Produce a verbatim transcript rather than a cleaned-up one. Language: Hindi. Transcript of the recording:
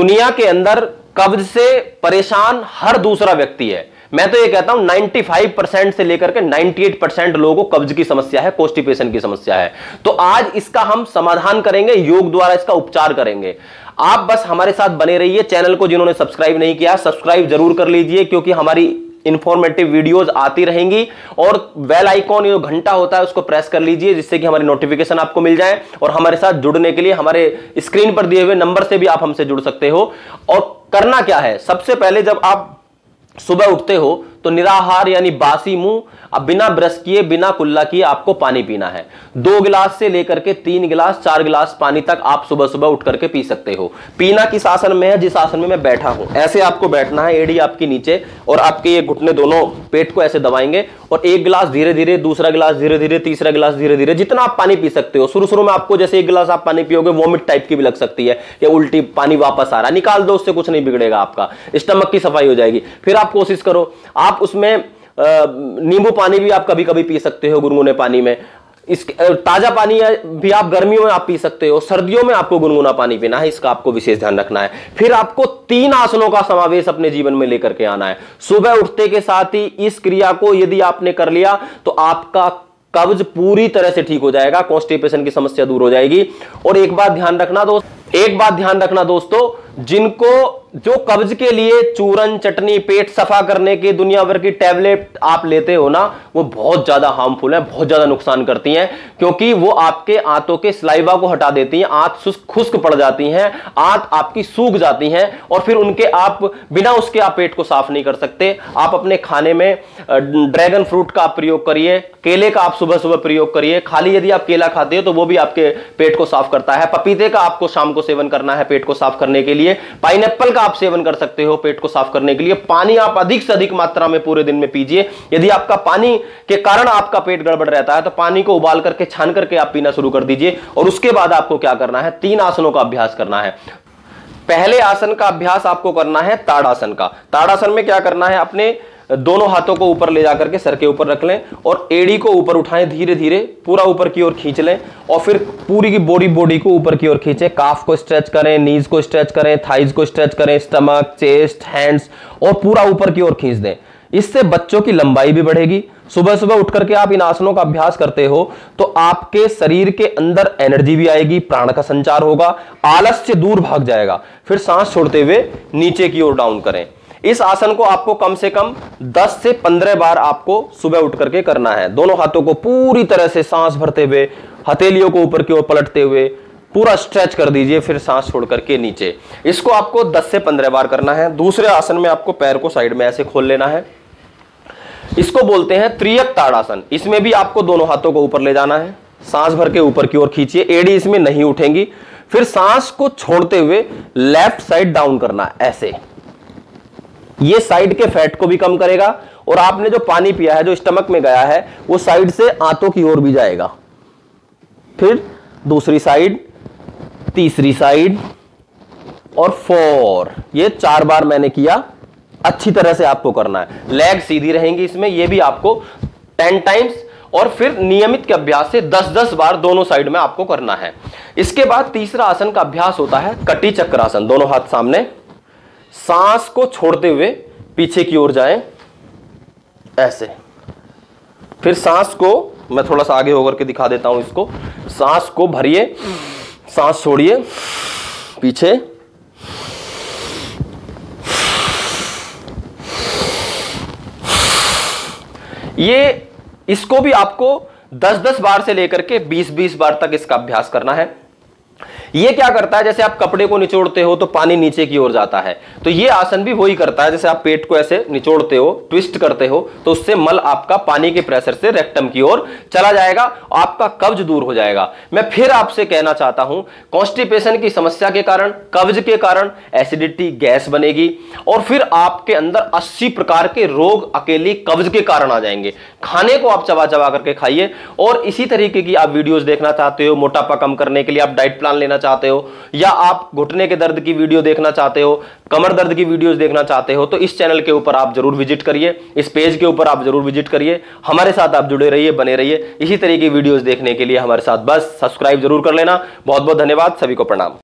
दुनिया के अंदर कब्ज से परेशान हर दूसरा व्यक्ति है। मैं तो ये कहता हूं पचानवे परसेंट से लेकर के अट्ठानवे परसेंट लोगों को कब्ज की समस्या है, कॉन्स्टिपेशन की समस्या है। तो आज इसका हम समाधान करेंगे, योग द्वारा इसका उपचार करेंगे। आप बस हमारे साथ बने रहिए। चैनल को जिन्होंने सब्सक्राइब नहीं किया सब्सक्राइब जरूर कर लीजिए, क्योंकि हमारी इंफॉर्मेटिव वीडियोस आती रहेंगी। और बेल आइकॉन जो घंटा होता है उसको प्रेस कर लीजिए, जिससे कि हमारी नोटिफिकेशन आपको मिल जाए। और हमारे साथ जुड़ने के लिए हमारे स्क्रीन पर दिए हुए नंबर से भी आप हमसे जुड़ सकते हो। और करना क्या है, सबसे पहले जब आप सुबह उठते हो तो निराहार यानी बासी मुंह, अब बिना ब्रश किए बिना कुल्ला किए आपको पानी पीना है। दो गिलास से लेकर के तीन गिलास चार गिलास पानी तक आप सुबह सुबह उठ करके पी सकते हो। पीना किस आसन में है, जिस आसन में मैं बैठा हूं, ऐसे आपको बैठना है, एड़ी आपकी नीचे और आपके ये घुटने दोनों पेट को ऐसे दबाएंगे और एक गिलास धीरे धीरे, दूसरा गिलास धीरे धीरे, तीसरा गिलास धीरे धीरे, जितना आप पानी पी सकते हो। शुरू शुरू में आपको जैसे एक गिलास आप पानी पियोगे वॉमिट टाइप की भी लग सकती है, या उल्टी पानी वापस आ रहा है, निकाल दो, उससे कुछ नहीं बिगड़ेगा, आपका स्टमक की सफाई हो जाएगी। फिर आप कोशिश करो, आप उसमें नींबू पानी भी आप कभी कभी पी सकते हो, गुनगुने पानी में। इस ताजा पानी भी आप गर्मियों में आप पी सकते हो, सर्दियों में आपको गुनगुना पानी पीना है, इसका आपको विशेष ध्यान रखना है। फिर आपको तीन आसनों का समावेश अपने जीवन में लेकर के आना है। सुबह उठते के साथ ही इस क्रिया को यदि आपने कर लिया तो आपका कब्ज पूरी तरह से ठीक हो जाएगा, कॉन्स्टिपेशन की समस्या दूर हो जाएगी। और एक बात ध्यान रखना दोस्त एक बात ध्यान रखना दोस्तों, जिनको जो कब्ज के लिए चूरन, चटनी, पेट सफा करने के दुनिया भर की टैबलेट आप लेते हो ना, वो बहुत ज्यादा हार्मफुल है, बहुत ज्यादा नुकसान करती हैं, क्योंकि वो आपके आंतों के स्लाइवा को हटा देती हैं, आंत खुश्क पड़ जाती हैं, आंत आपकी सूख जाती हैं और फिर उनके आप बिना उसके आप पेट को साफ नहीं कर सकते। आप अपने खाने में ड्रैगन फ्रूट का आप प्रयोग करिए, केले का आप सुबह सुबह प्रयोग करिए। खाली यदि आप केला खाते हो तो वो भी आपके पेट को साफ करता है। पपीते का आपको शाम को सेवन करना है पेट को साफ करने के लिए। पाइनएप्पल का आप सेवन कर सकते हो पेट को साफ करने के लिए। पानी आप अधिक से अधिक मात्रा में पूरे दिन में पीजिए। यदि आपका पानी के कारण आपका पेट गड़बड़ रहता है तो पानी को उबाल करके छान करके आप पीना शुरू कर दीजिए। और उसके बाद आपको क्या करना है, तीन आसनों का अभ्यास करना है। पहले आसन का अभ्यास आपको करना है ताड़ासन का। ताड़ासन में क्या करना है, अपने दोनों हाथों को ऊपर ले जाकर के सर के ऊपर रख लें और एड़ी को ऊपर उठाएं, धीरे धीरे पूरा ऊपर की ओर खींच लें और फिर पूरी की बॉडी बॉडी को ऊपर की ओर खींचें। काफ को स्ट्रेच करें, नीज को स्ट्रेच करें, थाइज को स्ट्रेच करें, स्टमक, चेस्ट, हैंड्स और पूरा ऊपर की ओर खींच दें। इससे बच्चों की लंबाई भी बढ़ेगी। सुबह सुबह उठ करके आप इन आसनों का अभ्यास करते हो तो आपके शरीर के अंदर एनर्जी भी आएगी, प्राण का संचार होगा, आलस्य दूर भाग जाएगा। फिर सांस छोड़ते हुए नीचे की ओर डाउन करें। इस आसन को आपको कम से कम दस से पंद्रह बार आपको सुबह उठ करके करना है। दोनों हाथों को पूरी तरह से सांस भरते हुए, हथेलियों को ऊपर की ओर पलटते हुए पूरा स्ट्रेच कर दीजिए, फिर सांस छोड़ करके नीचे। इसको आपको दस से पंद्रह बार करना है। दूसरे आसन में आपको पैर को साइड में ऐसे खोल लेना है। इसको बोलते हैं त्रियक ताड़ासन। इसमें भी आपको दोनों हाथों को ऊपर ले जाना है, सांस भर के ऊपर की ओर खींचिए, एड़ी इसमें नहीं उठेंगी। फिर सांस को छोड़ते हुए लेफ्ट साइड डाउन करना है ऐसे। ये साइड के फैट को भी कम करेगा और आपने जो पानी पिया है, जो स्टमक में गया है, वो साइड से आंतों की ओर भी जाएगा। फिर दूसरी साइड, तीसरी साइड और फोर। ये चार बार मैंने किया, अच्छी तरह से आपको करना है। लेग सीधी रहेंगी इसमें, ये भी आपको टेन टाइम्स और फिर नियमित के अभ्यास से दस दस बार दोनों साइड में आपको करना है। इसके बाद तीसरा आसन का अभ्यास होता है कटी चक्रासन। दोनों हाथ सामने, सांस को छोड़ते हुए पीछे की ओर जाएं ऐसे। फिर सांस को मैं थोड़ा सा आगे होकर के दिखा देता हूं इसको। सांस को भरिए, सांस छोड़िए पीछे, ये इसको भी आपको दस दस बार से लेकर के बीस बीस बार तक इसका अभ्यास करना है। ये क्या करता है, जैसे आप कपड़े को निचोड़ते हो तो पानी नीचे की ओर जाता है, तो ये आसन भी वही करता है। जैसे आप पेट को ऐसे निचोड़ते हो, ट्विस्ट करते हो, तो उससे मल आपका पानी के प्रेशर से रेक्टम की ओर चला जाएगा, आपका कब्ज दूर हो जाएगा। मैं फिर आपसे कहना चाहता हूं, कॉन्स्टिपेशन की समस्या के कारण, कब्ज के कारण एसिडिटी, गैस बनेगी और फिर आपके अंदर अस्सी प्रकार के रोग अकेली कब्ज के कारण आ जाएंगे। खाने को आप चबा चबा करके खाइए। और इसी तरीके की आप वीडियोस देखना चाहते हो, मोटापा कम करने के लिए आप डाइट प्लान लेना चाहते हो, या आप घुटने के दर्द की वीडियो देखना चाहते हो, कमर दर्द की वीडियोस देखना चाहते हो, तो इस चैनल के ऊपर आप जरूर विजिट करिए, इस पेज के ऊपर आप जरूर विजिट करिए। हमारे साथ आप जुड़े रहिए, बने रहिए। इसी तरीके की वीडियोस देखने के लिए हमारे साथ बस सब्सक्राइब जरूर कर लेना। बहुत बहुत धन्यवाद, सभी को प्रणाम।